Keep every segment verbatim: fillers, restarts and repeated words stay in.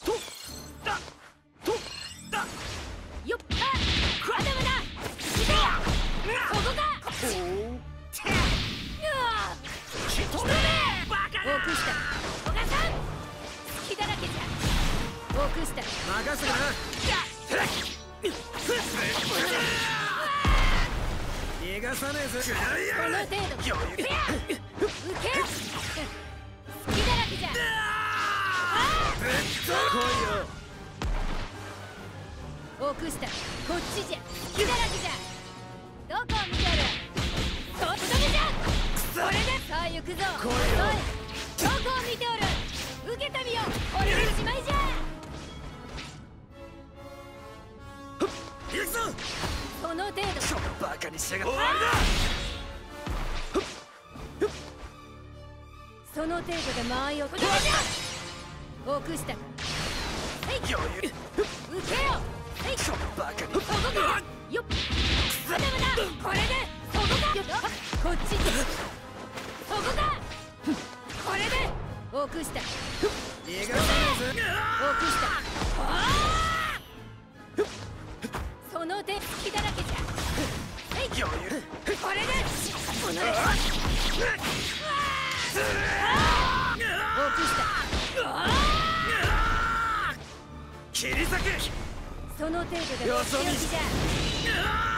とだとだよっあアダムだいでやここかおおてうわきとめバカ多くしたお母さん好きだらけじゃ多くした任せな逃がさねえぞこの程度受けよ好きだらけじゃぶっとこいよオクスタこっちじゃ好きだらけじゃどこを見ておるととどめじゃそれでさあ行くぞ来いよどこを見ておる受けたみよ俺のしまいじゃ行くぞその程度ちょバカにしやがって終わりだその程度で間合いをとどめじゃオクスタはい余裕受けよはいちょバカにそこかよっアダムだこれでそこかよっこっちそこかこれでオクスタ逃がさねえぞオクスタああその手隙だらけじゃはい余裕これでこのオクスタ切り裂けその程度でよそ見じゃ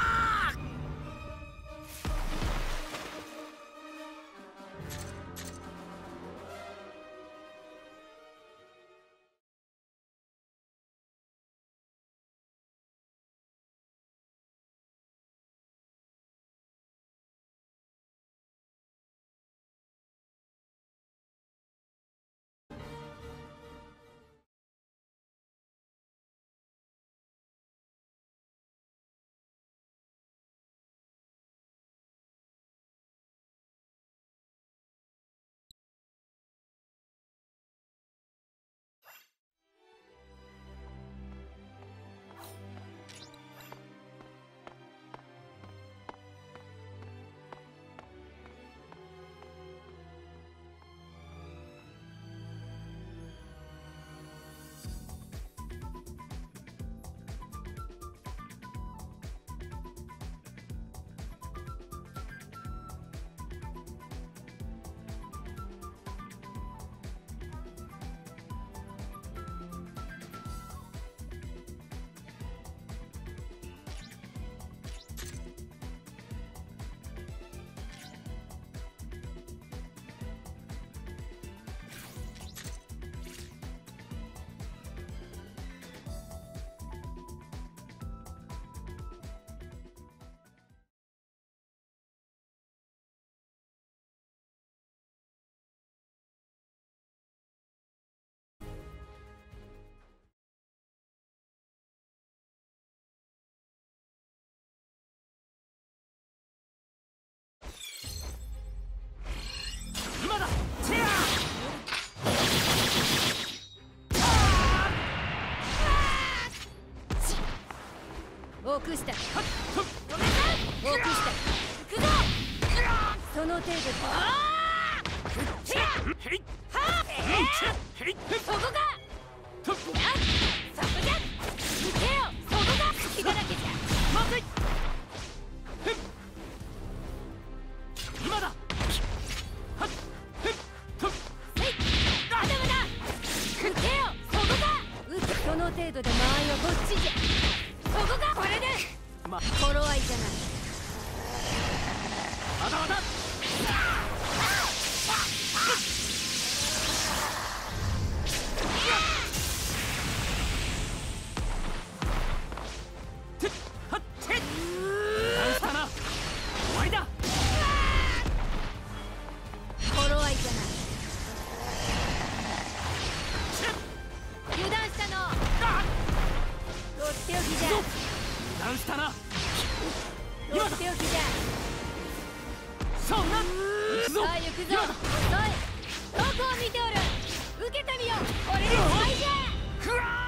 オクスタごめんなオクスタ行くぞその程度でああへいはあへいそこかそこじゃ行けよそこが好きだらけじゃまずい今だはっせいアダムだ行けよそこかその程度で間合いはこっちじゃそこかこれでま頃合いじゃないまだまだてっはってダンスだな終わりだ頃合いじゃない油断したのとっておきじゃ油断したなとっておきじゃそんな行くぞさあ行くぞ遅いどこを見ておる受けてみよ俺の使いじゃくわ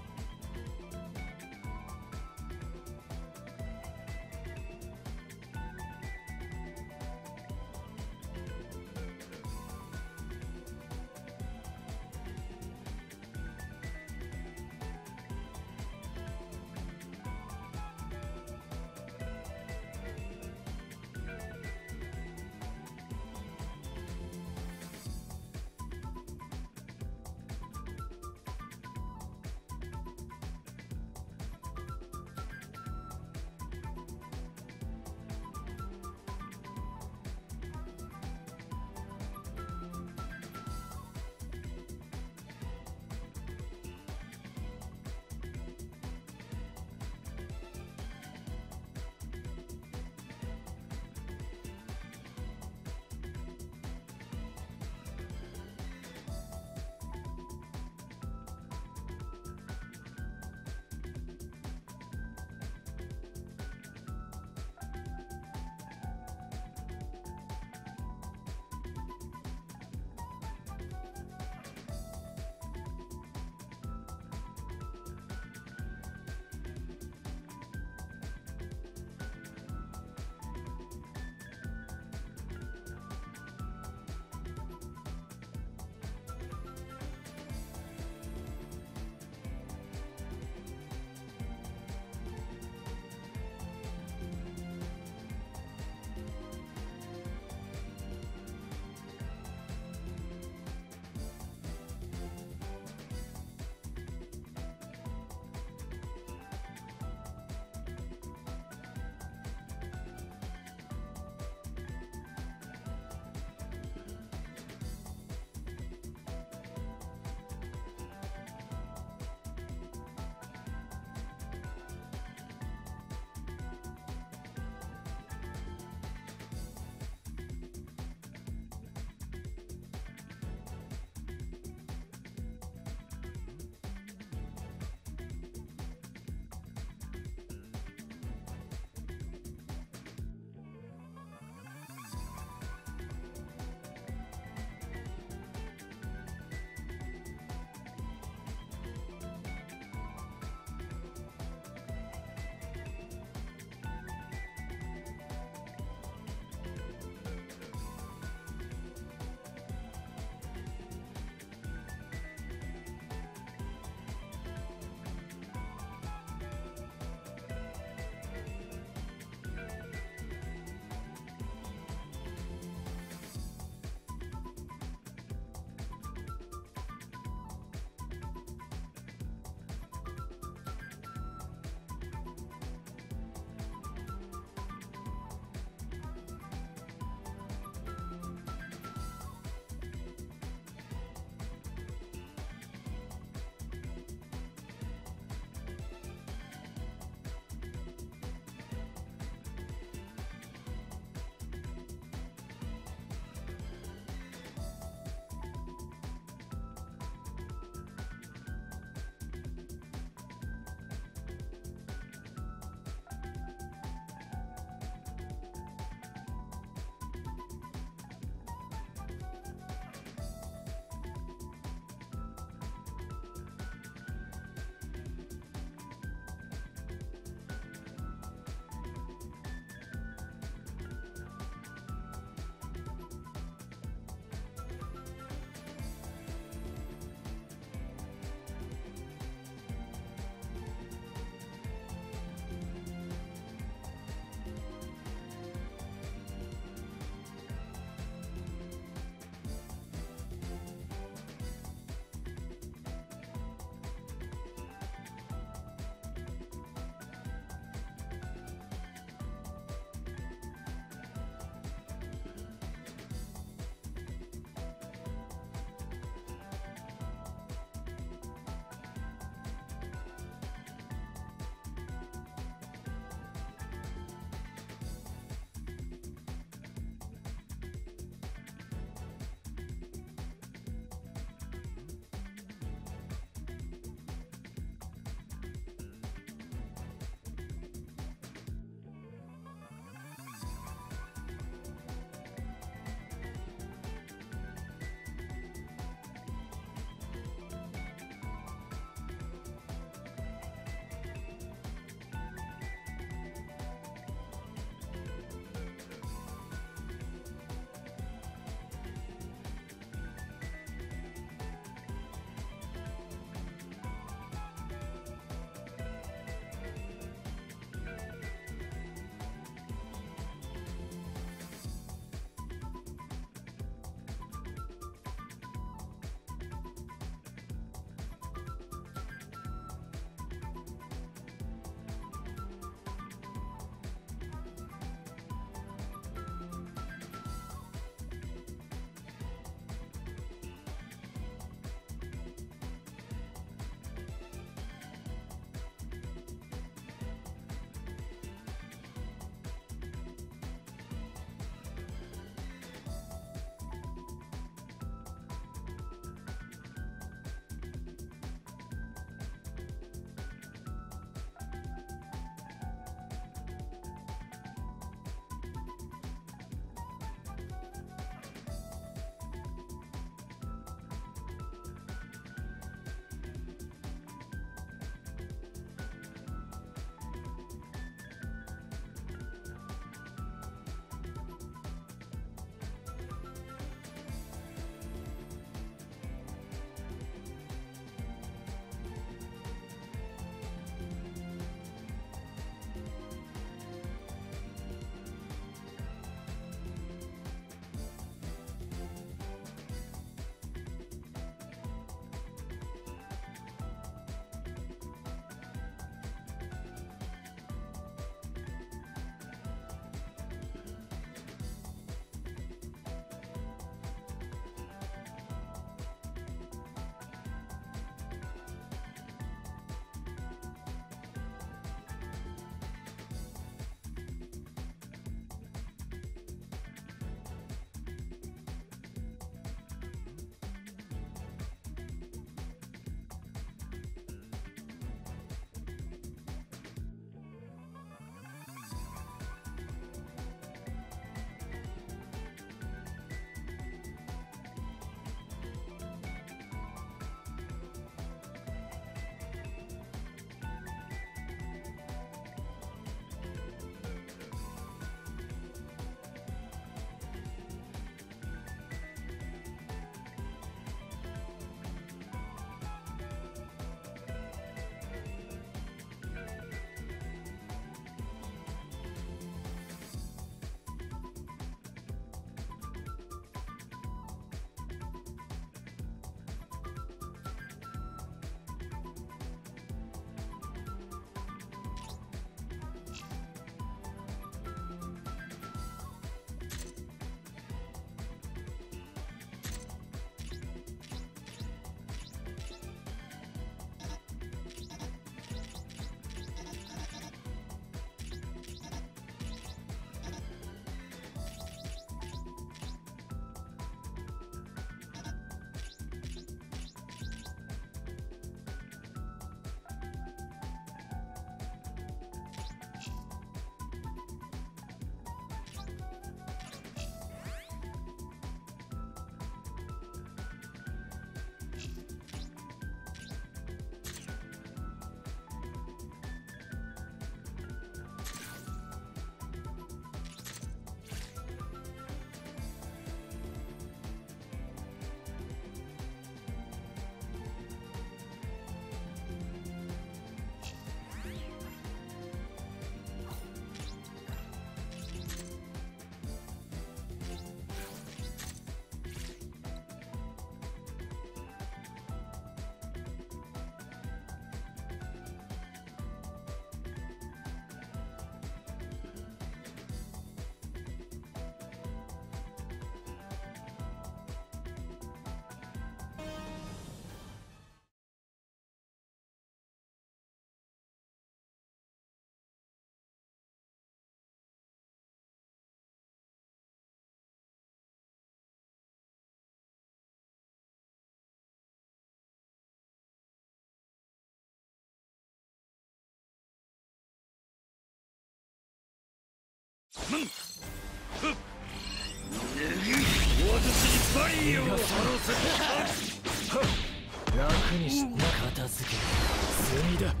私にバリアを張らせ楽にしな片付け済みだ。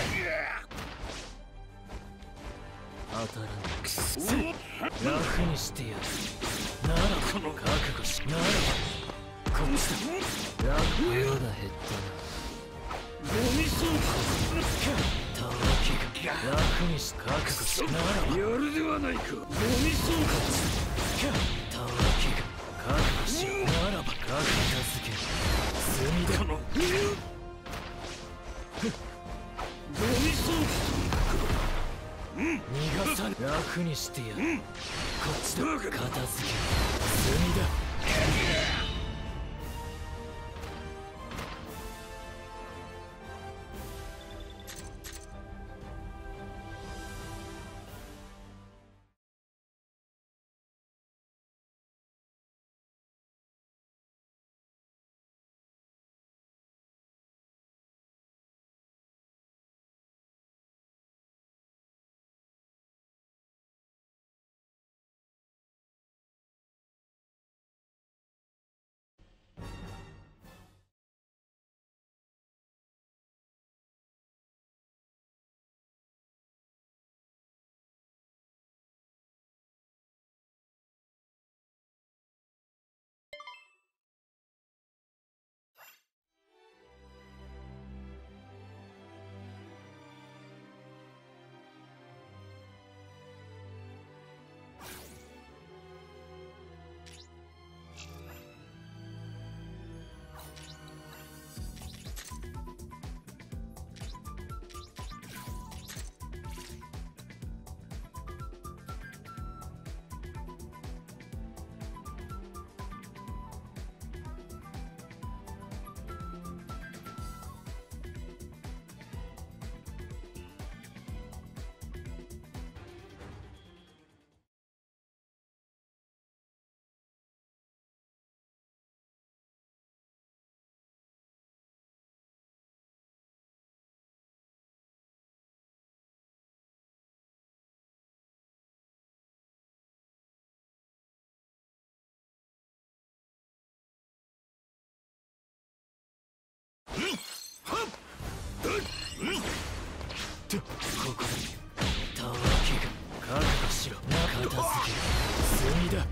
当たらないくせ楽にしてやる。ならこの覚悟しならばこっちだ。楽まだ減ったな。ゴミ倉庫たわけが楽にし覚悟しならばやるではないか。ゴミ倉庫たわけが覚悟しならば片付け済みだ。このゴミ倉庫逃がさん楽にしてやる。こっちだ。片付け済みだ。ここたわけが覚悟しろ。片付け済みだ。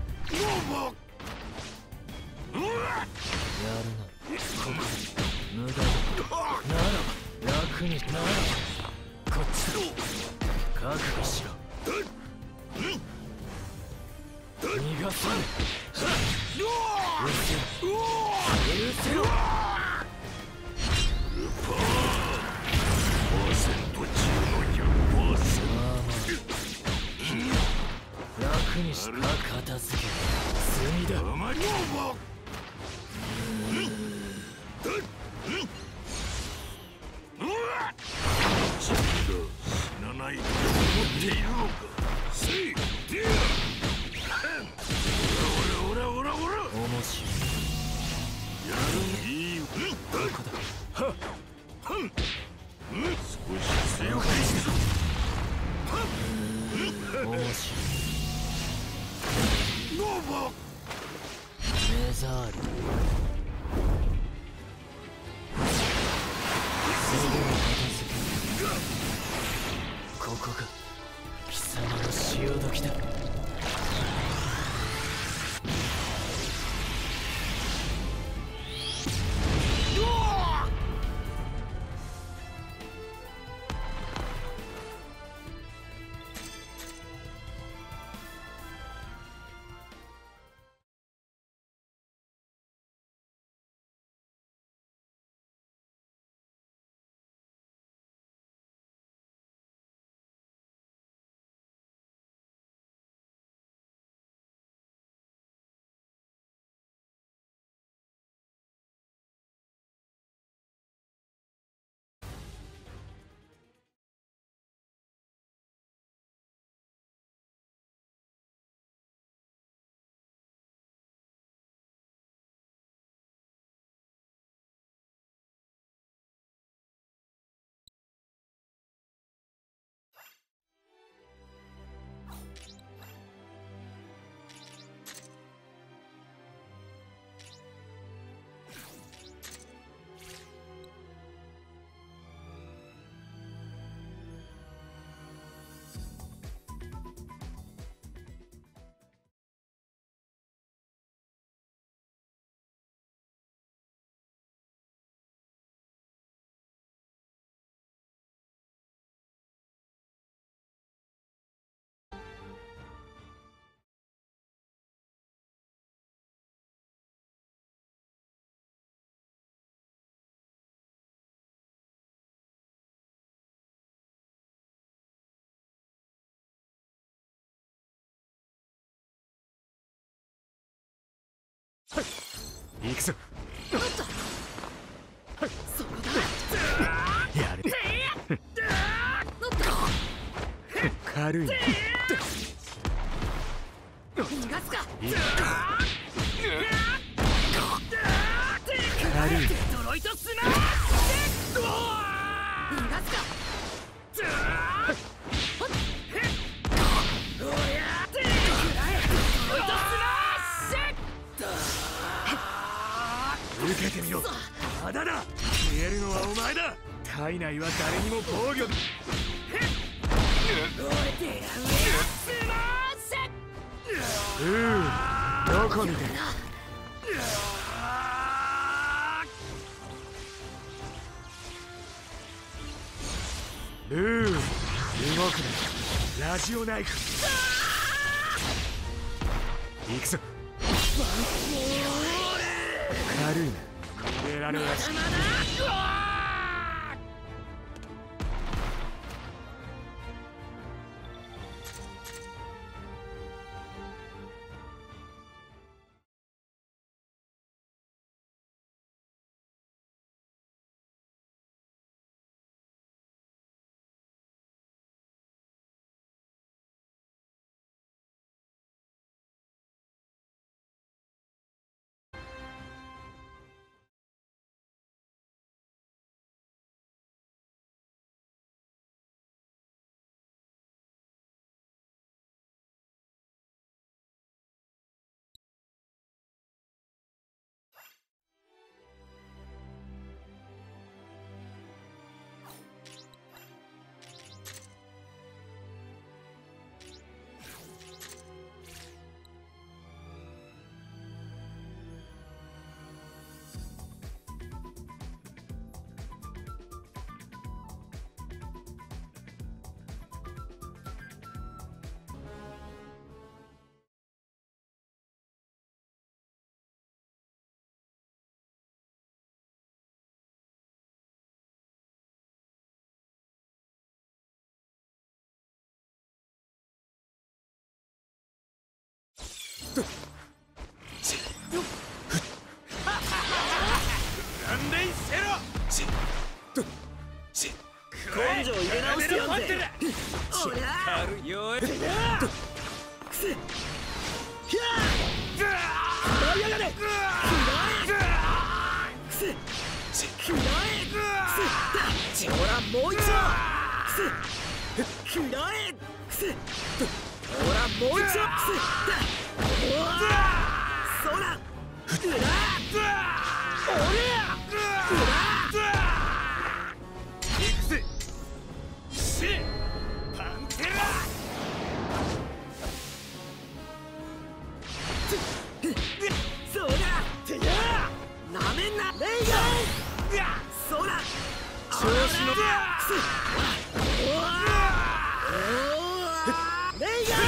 やるな。ここ無駄だ。ならば楽にならばこっちだ。覚悟しろ。逃がさぬ。うせろうせろ。楽にし片付け済みだ。死なないと思っているのか。せいディアオラオラオラオラ面白い。やるいいどこだ。はっはん少し強くして面白い。メザールすぐに片付ける。ここが貴様の潮時だ。 行くぞ。 そこだ。 やる。軽いな。 逃がすか。 軽い。 デトロイトスマッシュ。逃がすか。 受けてみろ。まだだ。消えるのはお前だ。体内は誰にも防御。うー、どこ見てる。ルー、動くな。ラジオナイフ。行くぞ。軽いな。逃げられない。 根性入れ直してやんぜ。おりゃ軽いよ。くせひゃーやがれ。くせくらえ。くせほらもう一度。くせくらえ。くせほらもう一度。くせおらそらくらおりゃくらパンテラ。そうだ。てやなめんな。レイガー。そうだ。調子の。おわ。レイガー。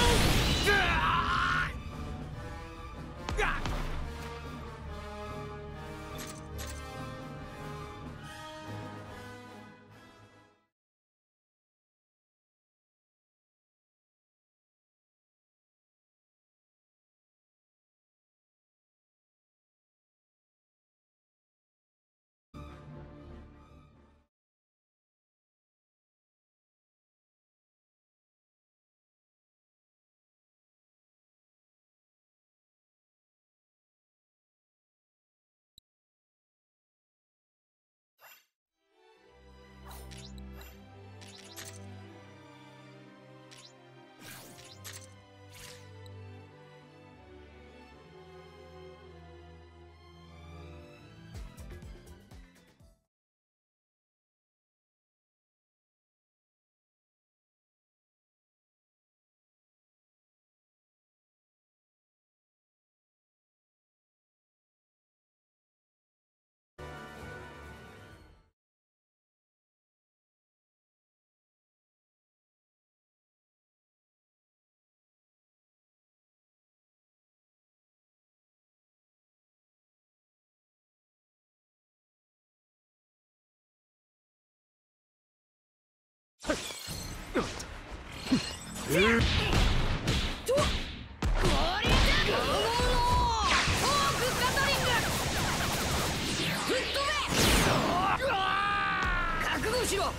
これじゃしろ。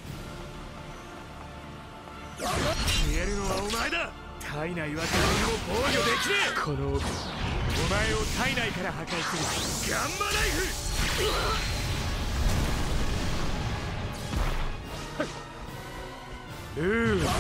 消えるのはお前だ。体内は誰にも防御できねえ。このお前を体内から破壊するガンマナイフ。うーわ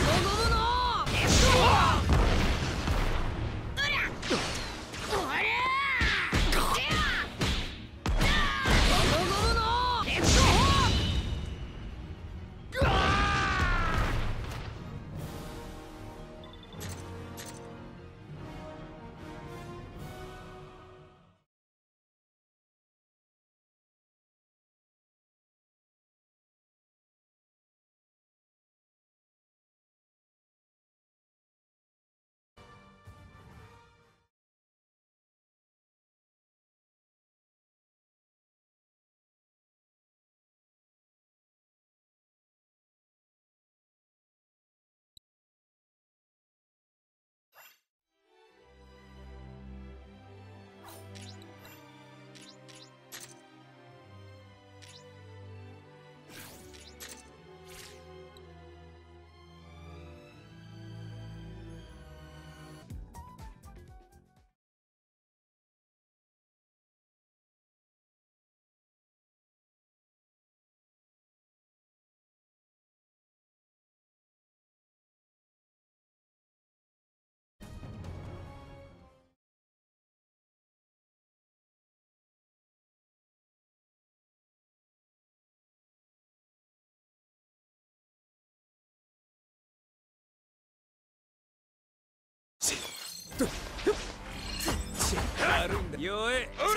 あるんだ。弱え。終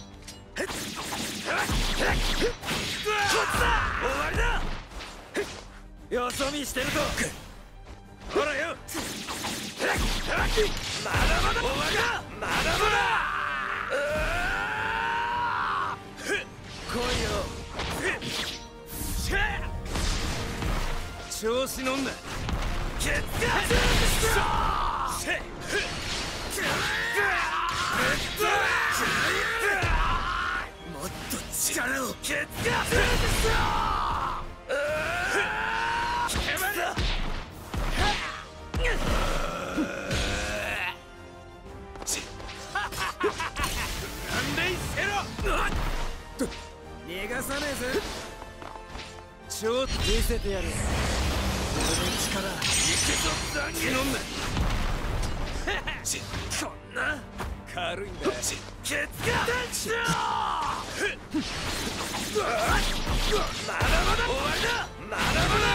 わりだ。よそ見してるぞ。ほらよ。まだまだ終わりだ。まだまだ。来いよ。調子乗んな。ケツがもっと力をケツが逃がさねえぜ。ちょっと見せてやる。俺の力いけぞ。残業飲んだ。こんな軽いんだ。ケツがまだまだ終わりだ。まだまだ。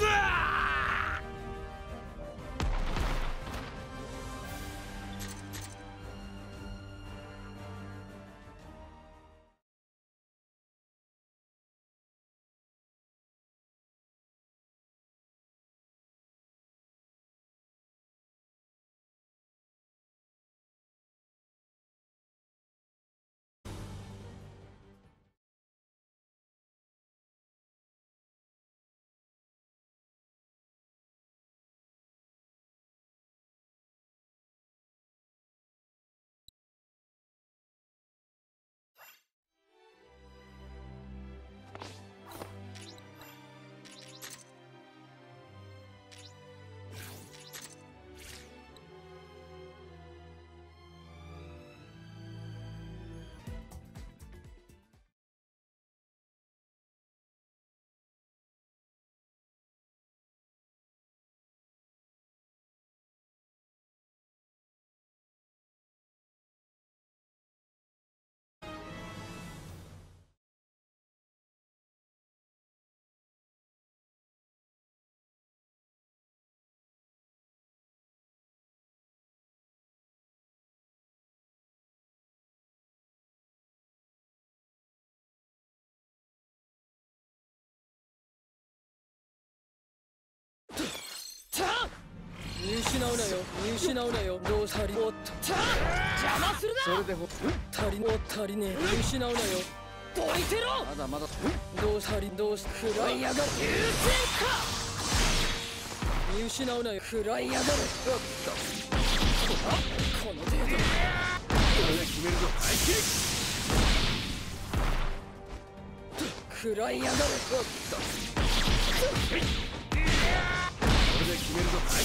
見失うなよ。見失うなよ。どう足りおっと邪魔するな。それでほ足りお足りねえ。見失うなよ。どいてろ。まだまだどう足りどうし食らいやがる。優勢か。見失うなよ。食らいやがる。この程度俺が決めるぞ。食らいやがる。 で決めるぞ。はい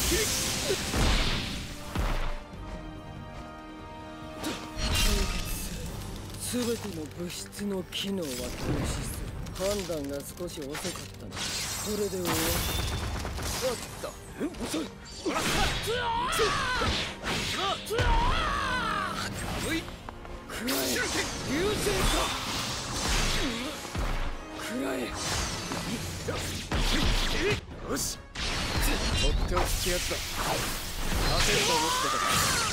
すべての物質の機能は停止する。判断が少し遅かったな。これで終わる。おっと、遅い。ほら、つよーつよーいくらえ流星かくらえよし、とっておきってやつだ。勝てると思ってた。